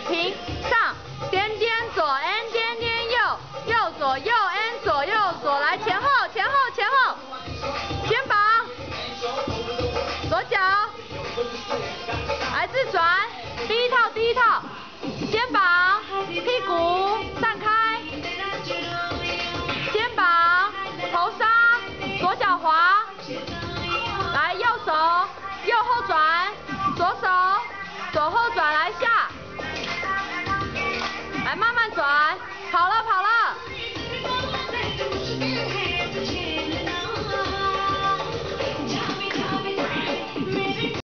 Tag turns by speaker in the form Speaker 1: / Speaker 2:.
Speaker 1: 平上，点点左 ，N 点点右，右左右 ，N 左右左，来前后前后前后，肩膀，左脚，来自转，第一套第一套，肩膀，屁股散开，肩膀，头杀，左脚滑，来右手右后转，左手左后转来下。来慢慢转，跑了跑了。